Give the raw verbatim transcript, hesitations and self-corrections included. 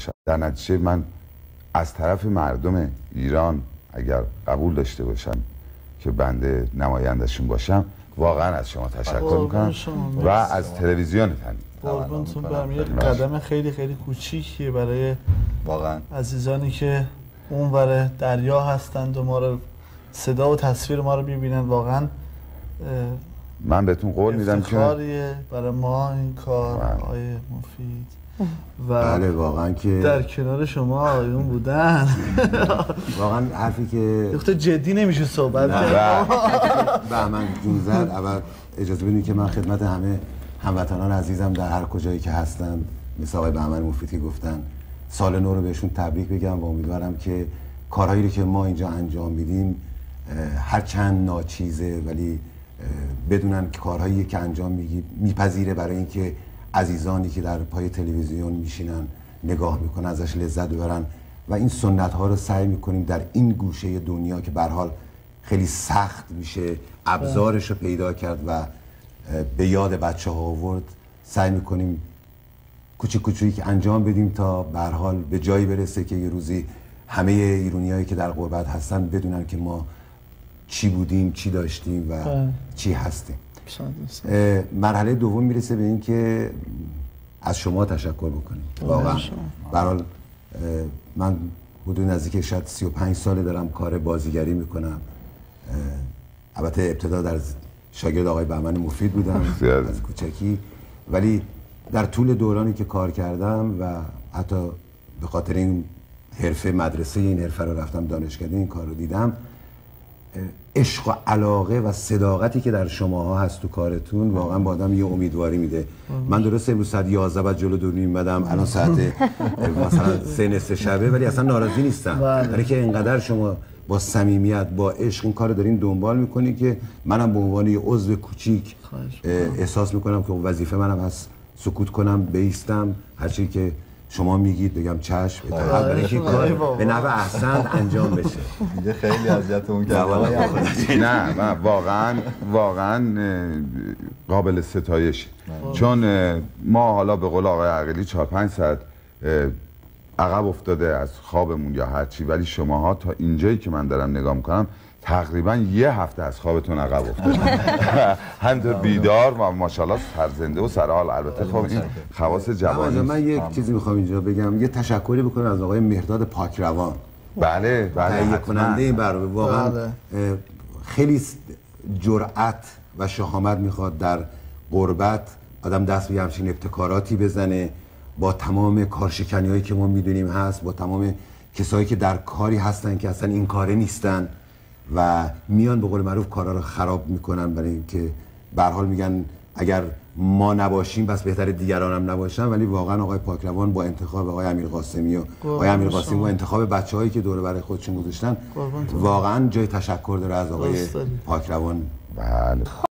در نتیجه من از طرف مردم ایران اگر قبول داشته باشم که بنده نمایندشون باشم، واقعا از شما تشکر میکنم و از تلویزیونتون. قربونتون برم. یه قدم خیلی خیلی کوچیکیه برای واقعا عزیزانی که اونور دریا هستند و ما رو صدا و تصویر ما رو ببینن. واقعا من بهتون قول میدم که افتخاریه برای ما این کار آقای مفید و بله واقعا که در کنار شما آقایون بودن. واقعا حرفی که وقت جدی نمیشه صحبت کرد. بهمن جون زد. اول اجازه بدید که من خدمت همه هموطنان عزیزم در هر کجایی که هستن مثل آقای بهمن مفید که گفتن سال نو رو بهشون تبریک بگم و امیدوارم که کارهایی رو که ما اینجا انجام میدیم هر چند ناچیزه ولی بدونن که کارهایی که انجام میپذیره برای اینکه عزیزانی که در پای تلویزیون میشینن نگاه میکنن ازش لذت ببرن و این سنت ها رو سعی میکنیم در این گوشه دنیا که به هر حال خیلی سخت میشه ابزارش رو پیدا کرد و به یاد بچه ها آورد، سعی میکنیم کوچیک کوچیک انجام بدیم تا به هر حال به جایی برسه که یه روزی همه ایرانیایی که در غربت هستن بدونن که ما چی بودیم، چی داشتیم و چی هستیم. مرحله دوم میرسه به این که از شما تشکر بکنیم. واقعا به هر حال من حدود نزدیک شاید سی و پنج ساله دارم کار بازیگری میکنم. البته ابتدا در شاگرد آقای بهمن مفید بودم از کوچکی، ولی در طول دورانی که کار کردم و حتی به خاطر این حرفه مدرسه این حرفه رو رفتم دانشکده این کار رو دیدم، عشق و علاقه و صداقتی که در شماها هست تو کارتون واقعا با آدم یه امیدواری میده. من درست امروز ساعت یازده بعد جلو دور میمدم، الان ساعت مثلا سه نصف شبه، ولی اصلا ناراضی نیستم برای که اینقدر شما با صمیمیت با عشق این کارو دارین دنبال میکنین که منم به عنوان یه عضو کوچیک احساس میکنم که وظیفه منم هست سکوت کنم، بایستم، هر چیزی که شما میگید بگم چشم، اطاعت، برای اینکه کار به نحو احسن انجام بشه. دیگه خیلی اذیتمون کرد. نه من واقعا واقعا قابل ستایش، چون ما حالا به قول آقای عقیلی چهار پنج ساعت عقب افتاده از خوابمون یا هر چی، ولی شماها تا اینجایی که من دارم نگاه میکنم تقریبا یه هفته از خوابتون عقب افتاده. همینطور بیدار و ماشاءالله سرزنده و سرحال. البته خب این خواص جوانی. من یک چیزی میخوام اینجا بگم، یه تشکری بکنم از آقای مهرداد پاکروان. بله بله تهیه کننده این برنامه. واقعا خیلی جرأت و شهامت میخواد در غربت آدم دست به همچین ابتکاراتی بزنه، با تمام کارشکنی‌هایی که ما میدونیم هست، با تمام کسایی که در کاری هستن که اصلا این کاره نیستن و میان به قول معروف کارا رو خراب میکنن، برای اینکه به هر حال میگن اگر ما نباشیم بس بهتر دیگران هم نباشن. ولی واقعا آقای پاکروان با انتخاب آقای امیر قاسمی و آقای امیر قاسمی و انتخاب بچه‌هایی که دور برای خودشون گذاشتن واقعا جای تشکر داره از آقای پاکروان. بله.